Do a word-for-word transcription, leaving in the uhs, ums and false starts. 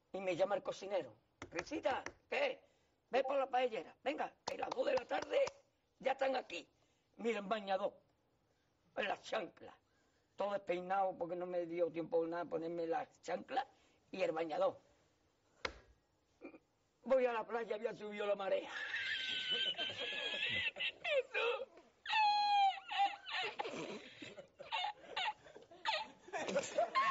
Y me llama el cocinero. Risita, ¿qué? Ve por la paellera. Venga, que a las dos de la tarde ya están aquí. Mira, en bañador. En las chanclas. Todo despeinado porque no me dio tiempo nada ponerme las chanclas y el bañador. Voy a la playa, había subido la marea. Eso.